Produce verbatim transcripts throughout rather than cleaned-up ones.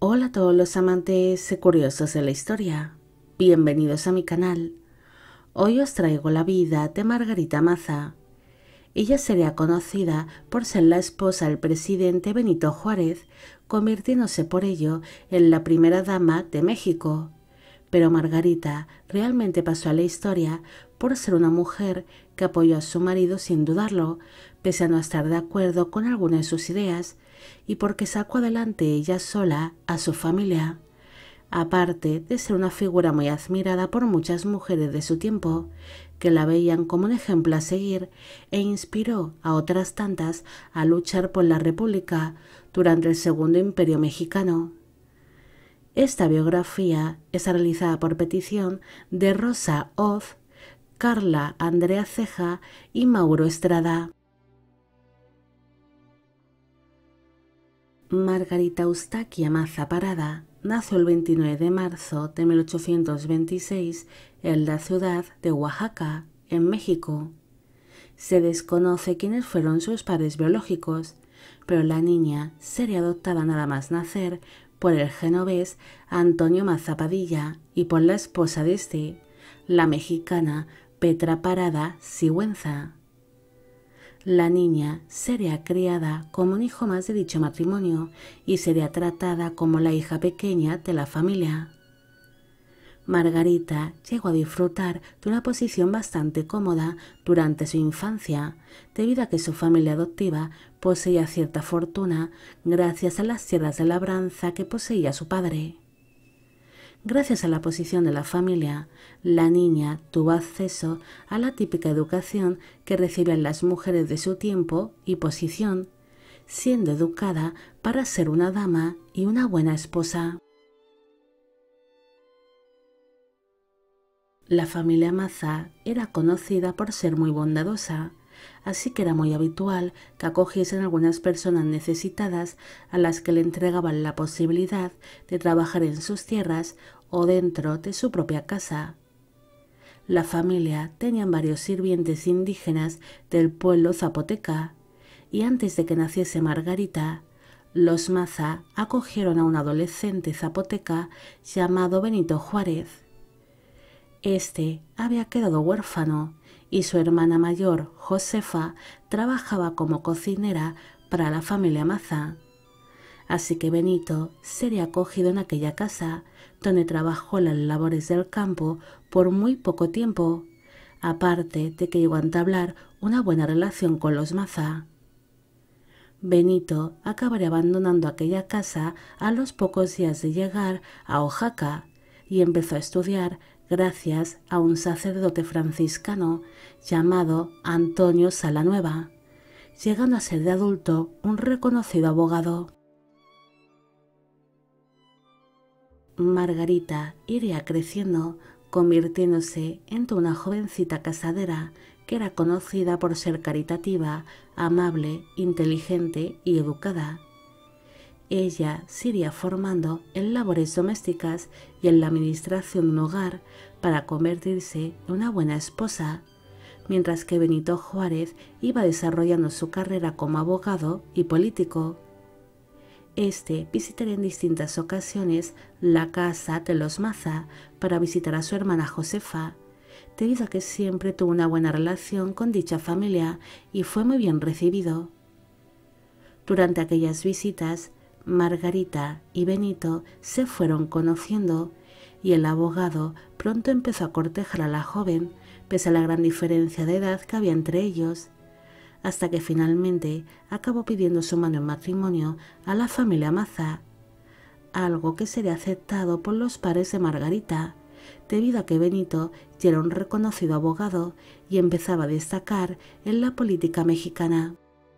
Hola a todos los amantes y curiosos de la historia, bienvenidos a mi canal. Hoy os traigo la vida de Margarita Maza. Ella sería conocida por ser la esposa del presidente Benito Juárez, convirtiéndose por ello en la primera dama de México. Pero Margarita realmente pasó a la historia por ser una mujer que apoyó a su marido sin dudarlo, pese a no estar de acuerdo con algunas de sus ideas, y porque sacó adelante ella sola a su familia. Aparte de ser una figura muy admirada por muchas mujeres de su tiempo, que la veían como un ejemplo a seguir e inspiró a otras tantas a luchar por la República durante el Segundo Imperio Mexicano. Esta biografía está realizada por petición de Rosa Oz, Carla Andrea Ceja y Mauro Estrada. Margarita Eustaquia Maza Parada nació el veintinueve de marzo de mil ochocientos veintiséis en la ciudad de Oaxaca, en México. Se desconoce quiénes fueron sus padres biológicos, pero la niña sería adoptada nada más nacer por el genovés Antonio Maza Padilla y por la esposa de este, la mexicana Petra Parada Sigüenza. La niña sería criada como un hijo más de dicho matrimonio y sería tratada como la hija pequeña de la familia. Margarita llegó a disfrutar de una posición bastante cómoda durante su infancia, debido a que su familia adoptiva poseía cierta fortuna gracias a las tierras de labranza que poseía su padre. Gracias a la posición de la familia, la niña tuvo acceso a la típica educación que recibían las mujeres de su tiempo y posición, siendo educada para ser una dama y una buena esposa. La familia Maza era conocida por ser muy bondadosa, así que era muy habitual que acogiesen algunas personas necesitadas a las que le entregaban la posibilidad de trabajar en sus tierras o dentro de su propia casa. La familia tenía varios sirvientes indígenas del pueblo zapoteca, y antes de que naciese Margarita, los Maza acogieron a un adolescente zapoteca llamado Benito Juárez. Este había quedado huérfano y su hermana mayor, Josefa, trabajaba como cocinera para la familia Maza. Así que Benito sería acogido en aquella casa, donde trabajó las labores del campo por muy poco tiempo, aparte de que llegó a entablar una buena relación con los Maza. Benito acabaría abandonando aquella casa a los pocos días de llegar a Oaxaca y empezó a estudiar gracias a un sacerdote franciscano llamado Antonio Salanueva, llegando a ser de adulto un reconocido abogado. Margarita iría creciendo, convirtiéndose en una jovencita casadera que era conocida por ser caritativa, amable, inteligente y educada. Ella se iría formando en labores domésticas y en la administración de un hogar para convertirse en una buena esposa, mientras que Benito Juárez iba desarrollando su carrera como abogado y político. Este visitaría en distintas ocasiones la casa de los Maza para visitar a su hermana Josefa, debido a que siempre tuvo una buena relación con dicha familia y fue muy bien recibido. Durante aquellas visitas, Margarita y Benito se fueron conociendo y el abogado pronto empezó a cortejar a la joven, pese a la gran diferencia de edad que había entre ellos, hasta que finalmente acabó pidiendo su mano en matrimonio a la familia Maza, algo que sería aceptado por los padres de Margarita, debido a que Benito ya era un reconocido abogado y empezaba a destacar en la política mexicana.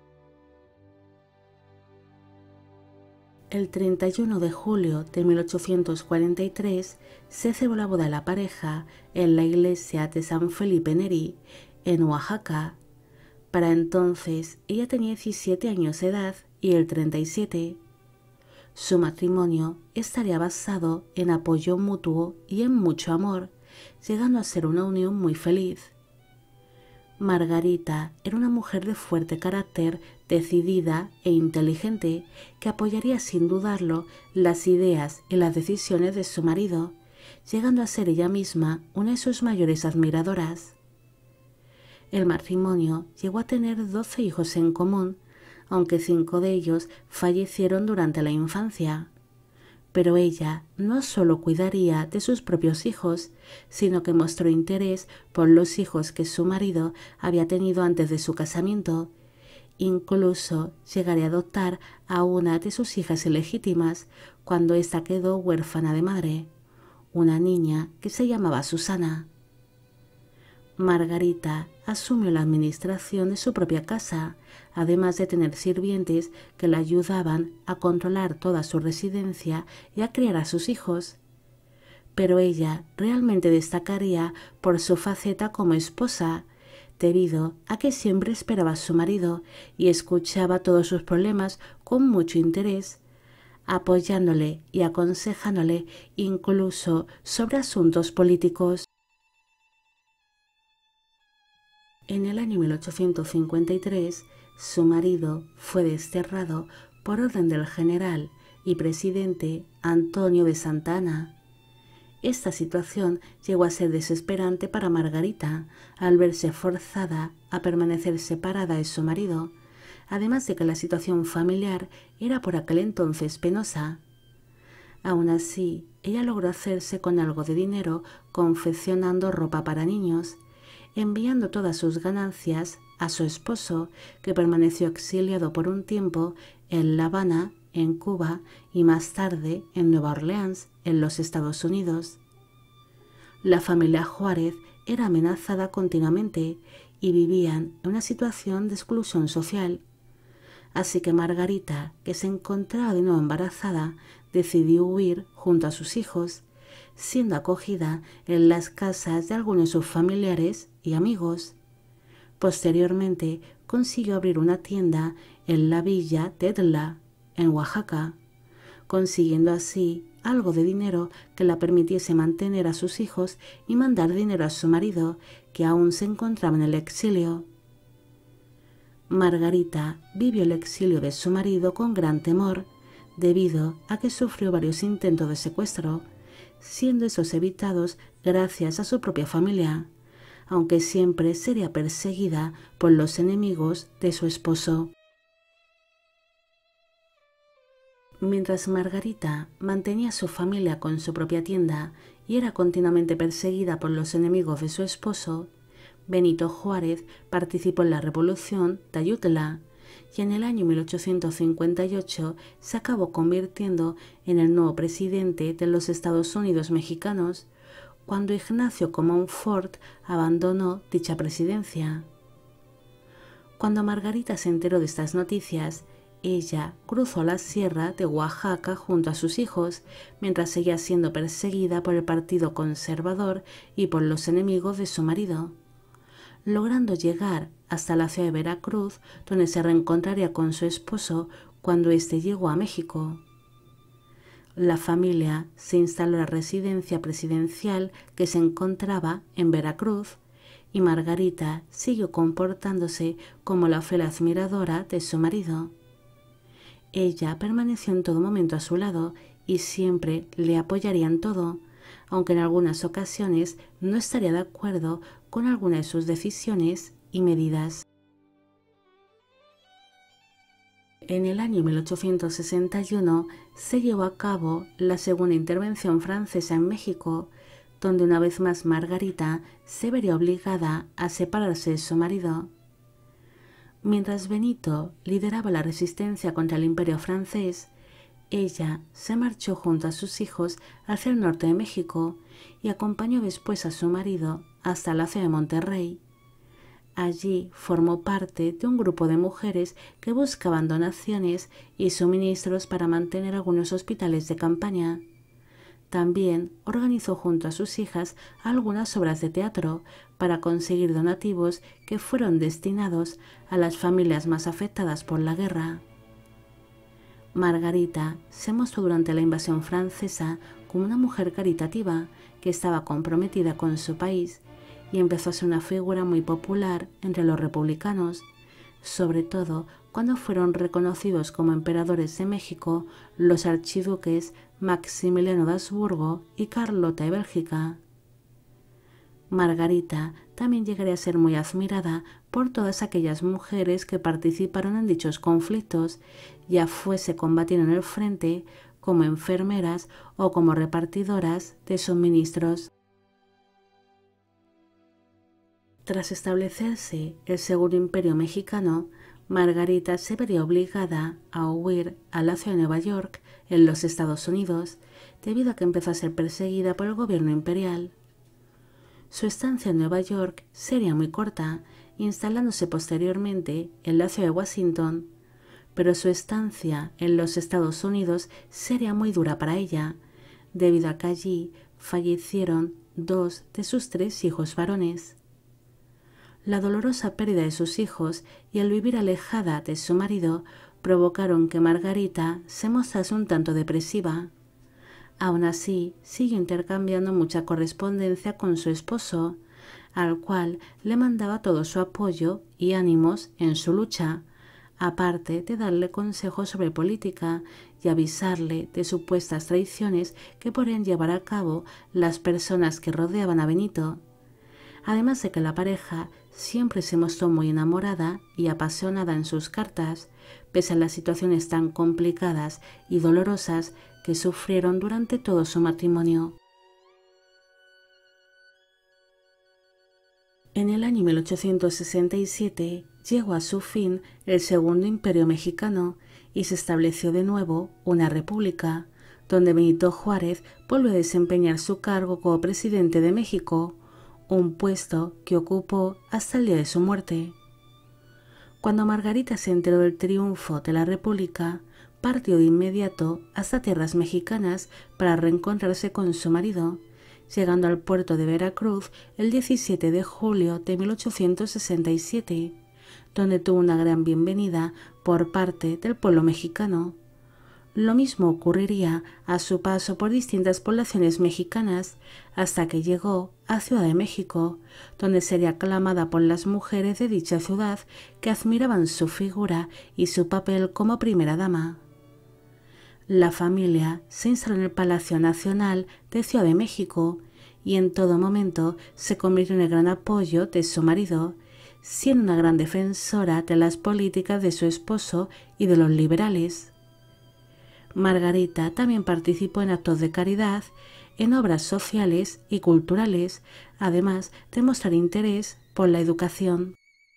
El treinta y uno de julio de mil ochocientos cuarenta y tres se celebró la boda de la pareja en la iglesia de San Felipe Neri, en Oaxaca. Para entonces ella tenía diecisiete años de edad y él treinta y siete. Su matrimonio estaría basado en apoyo mutuo y en mucho amor, llegando a ser una unión muy feliz. Margarita era una mujer de fuerte carácter, decidida e inteligente, que apoyaría sin dudarlo las ideas y las decisiones de su marido, llegando a ser ella misma una de sus mayores admiradoras. El matrimonio llegó a tener doce hijos en común, aunque cinco de ellos fallecieron durante la infancia. Pero ella no solo cuidaría de sus propios hijos, sino que mostró interés por los hijos que su marido había tenido antes de su casamiento. Incluso llegaría a adoptar a una de sus hijas ilegítimas cuando ésta quedó huérfana de madre, una niña que se llamaba Susana. Margarita asumió la administración de su propia casa, además de tener sirvientes que la ayudaban a controlar toda su residencia y a criar a sus hijos. Pero ella realmente destacaría por su faceta como esposa, debido a que siempre esperaba a su marido y escuchaba todos sus problemas con mucho interés, apoyándole y aconsejándole incluso sobre asuntos políticos. En el año mil ochocientos cincuenta y tres, su marido fue desterrado por orden del general y presidente Antonio de Santa Anna. Esta situación llegó a ser desesperante para Margarita, al verse forzada a permanecer separada de su marido, además de que la situación familiar era por aquel entonces penosa. Aún así, ella logró hacerse con algo de dinero confeccionando ropa para niños, enviando todas sus ganancias a su esposo, que permaneció exiliado por un tiempo en La Habana, en Cuba y más tarde en Nueva Orleans, en los Estados Unidos. La familia Juárez era amenazada continuamente y vivían en una situación de exclusión social. Así que Margarita, que se encontraba de nuevo embarazada, decidió huir junto a sus hijos, siendo acogida en las casas de algunos de sus familiares y amigos. Posteriormente consiguió abrir una tienda en la villa Tetla, en Oaxaca, consiguiendo así algo de dinero que la permitiese mantener a sus hijos y mandar dinero a su marido, que aún se encontraba en el exilio. Margarita vivió el exilio de su marido con gran temor, debido a que sufrió varios intentos de secuestro, siendo esos evitados gracias a su propia familia, aunque siempre sería perseguida por los enemigos de su esposo. Mientras Margarita mantenía a su familia con su propia tienda y era continuamente perseguida por los enemigos de su esposo, Benito Juárez participó en la Revolución de Ayutla y en el año mil ochocientos cincuenta y ocho se acabó convirtiendo en el nuevo presidente de los Estados Unidos mexicanos, cuando Ignacio Comonfort abandonó dicha presidencia. Cuando Margarita se enteró de estas noticias, ella cruzó la sierra de Oaxaca junto a sus hijos, mientras seguía siendo perseguida por el Partido Conservador y por los enemigos de su marido, logrando llegar hasta la ciudad de Veracruz, donde se reencontraría con su esposo cuando éste llegó a México. La familia se instaló en la residencia presidencial que se encontraba en Veracruz, y Margarita siguió comportándose como la fiel admiradora de su marido. Ella permaneció en todo momento a su lado y siempre le apoyaría en todo, aunque en algunas ocasiones no estaría de acuerdo con alguna de sus decisiones y medidas. En el año mil ochocientos sesenta y uno se llevó a cabo la segunda intervención francesa en México, donde una vez más Margarita se vería obligada a separarse de su marido. Mientras Benito lideraba la resistencia contra el Imperio francés, ella se marchó junto a sus hijos hacia el norte de México y acompañó después a su marido hasta la ciudad de Monterrey. Allí formó parte de un grupo de mujeres que buscaban donaciones y suministros para mantener algunos hospitales de campaña. También organizó junto a sus hijas algunas obras de teatro para conseguir donativos que fueron destinados a las familias más afectadas por la guerra. Margarita se mostró durante la invasión francesa como una mujer caritativa que estaba comprometida con su país y empezó a ser una figura muy popular entre los republicanos, sobre todo cuando fueron reconocidos como emperadores de México los archiduques Maximiliano de Habsburgo y Carlota de Bélgica. Margarita también llegaría a ser muy admirada por todas aquellas mujeres que participaron en dichos conflictos, ya fuese combatiendo en el frente, como enfermeras o como repartidoras de suministros. Tras establecerse el Segundo Imperio Mexicano, Margarita se vería obligada a huir a la ciudad de Nueva York, en los Estados Unidos, debido a que empezó a ser perseguida por el gobierno imperial. Su estancia en Nueva York sería muy corta, instalándose posteriormente en la ciudad de Washington, pero su estancia en los Estados Unidos sería muy dura para ella, debido a que allí fallecieron dos de sus tres hijos varones. La dolorosa pérdida de sus hijos y el vivir alejada de su marido provocaron que Margarita se mostrase un tanto depresiva. Aún así, siguió intercambiando mucha correspondencia con su esposo, al cual le mandaba todo su apoyo y ánimos en su lucha, aparte de darle consejos sobre política y avisarle de supuestas traiciones que podrían llevar a cabo las personas que rodeaban a Benito. Además de que la pareja siempre se mostró muy enamorada y apasionada en sus cartas, pese a las situaciones tan complicadas y dolorosas que sufrieron durante todo su matrimonio. En el año mil ochocientos sesenta y siete llegó a su fin el Segundo Imperio Mexicano y se estableció de nuevo una república, donde Benito Juárez volvió a desempeñar su cargo como presidente de México, un puesto que ocupó hasta el día de su muerte. Cuando Margarita se enteró del triunfo de la República, partió de inmediato hasta tierras mexicanas para reencontrarse con su marido, llegando al puerto de Veracruz el diecisiete de julio de mil ochocientos sesenta y siete, donde tuvo una gran bienvenida por parte del pueblo mexicano. Lo mismo ocurriría a su paso por distintas poblaciones mexicanas hasta que llegó a Ciudad de México, donde sería aclamada por las mujeres de dicha ciudad que admiraban su figura y su papel como primera dama. La familia se instaló en el Palacio Nacional de Ciudad de México y en todo momento se convirtió en el gran apoyo de su marido, siendo una gran defensora de las políticas de su esposo y de los liberales. Margarita también participó en actos de caridad, en obras sociales y culturales, además de mostrar interés por la educación.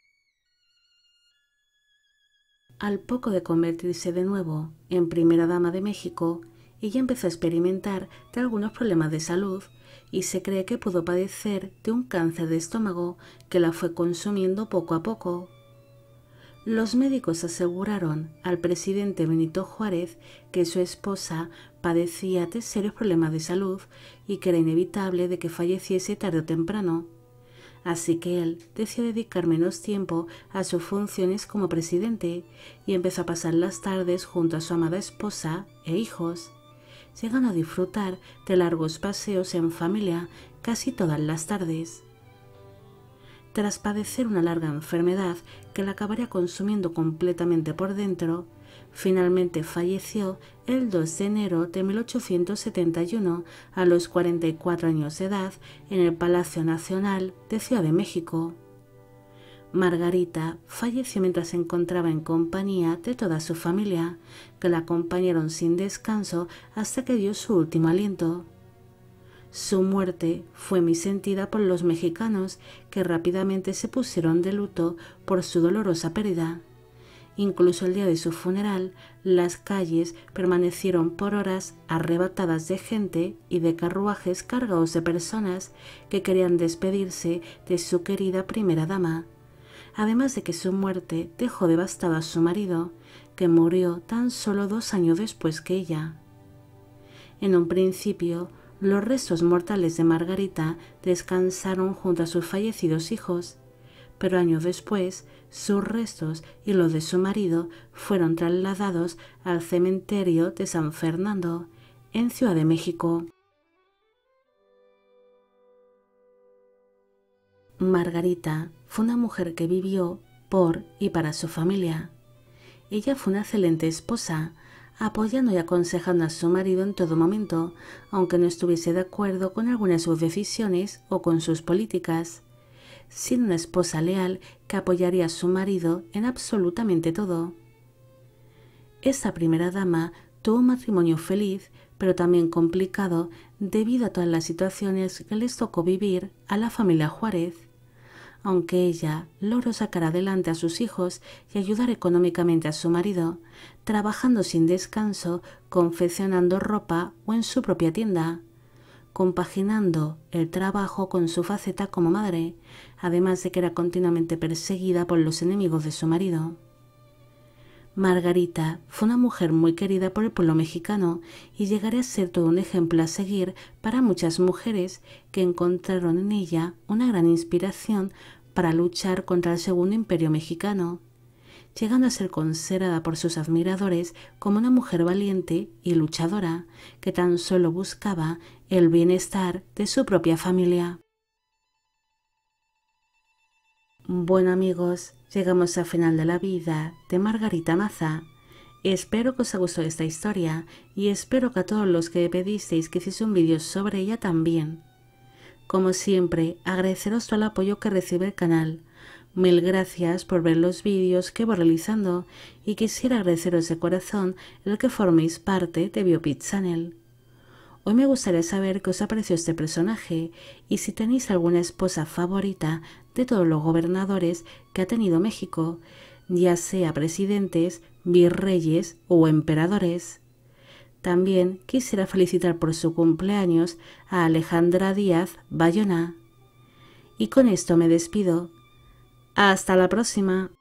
Al poco de convertirse de nuevo en primera dama de México, ella empezó a experimentar de algunos problemas de salud y se cree que pudo padecer de un cáncer de estómago que la fue consumiendo poco a poco. Los médicos aseguraron al presidente Benito Juárez que su esposa padecía de serios problemas de salud y que era inevitable de que falleciese tarde o temprano. Así que él decidió dedicar menos tiempo a sus funciones como presidente y empezó a pasar las tardes junto a su amada esposa e hijos, llegando a disfrutar de largos paseos en familia casi todas las tardes. Tras padecer una larga enfermedad que la acabaría consumiendo completamente por dentro, finalmente falleció el dos de enero de mil ochocientos setenta y uno a los cuarenta y cuatro años de edad en el Palacio Nacional de Ciudad de México. Margarita falleció mientras se encontraba en compañía de toda su familia, que la acompañaron sin descanso hasta que dio su último aliento. Su muerte fue muy sentida por los mexicanos, que rápidamente se pusieron de luto por su dolorosa pérdida. Incluso el día de su funeral, las calles permanecieron por horas arrebatadas de gente y de carruajes cargados de personas que querían despedirse de su querida primera dama. Además de que su muerte dejó devastado a su marido, que murió tan solo dos años después que ella. En un principio, los restos mortales de Margarita descansaron junto a sus fallecidos hijos, pero años después sus restos y los de su marido fueron trasladados al cementerio de San Fernando, en Ciudad de México. Margarita fue una mujer que vivió por y para su familia. Ella fue una excelente esposa, apoyando y aconsejando a su marido en todo momento, aunque no estuviese de acuerdo con algunas de sus decisiones o con sus políticas, siendo una esposa leal que apoyaría a su marido en absolutamente todo. Esta primera dama tuvo un matrimonio feliz, pero también complicado debido a todas las situaciones que les tocó vivir a la familia Juárez. Aunque ella logró sacar adelante a sus hijos y ayudar económicamente a su marido, trabajando sin descanso, confeccionando ropa o en su propia tienda, compaginando el trabajo con su faceta como madre, además de que era continuamente perseguida por los enemigos de su marido. Margarita fue una mujer muy querida por el pueblo mexicano y llegaría a ser todo un ejemplo a seguir para muchas mujeres que encontraron en ella una gran inspiración para luchar contra el Segundo Imperio Mexicano, llegando a ser considerada por sus admiradores como una mujer valiente y luchadora que tan solo buscaba el bienestar de su propia familia. Bueno amigos, llegamos al final de la vida de Margarita Maza. Espero que os haya gustado esta historia y espero que a todos los que pedisteis que hiciese un vídeo sobre ella también. Como siempre, agradeceros todo el apoyo que recibe el canal. Mil gracias por ver los vídeos que voy realizando y quisiera agradeceros de corazón el que forméis parte de Biopit Channel. Hoy me gustaría saber qué os ha parecido este personaje y si tenéis alguna esposa favorita de todos los gobernadores que ha tenido México, ya sea presidentes, virreyes o emperadores. También quisiera felicitar por su cumpleaños a Alejandra Díaz Bayona. Y con esto me despido. ¡Hasta la próxima!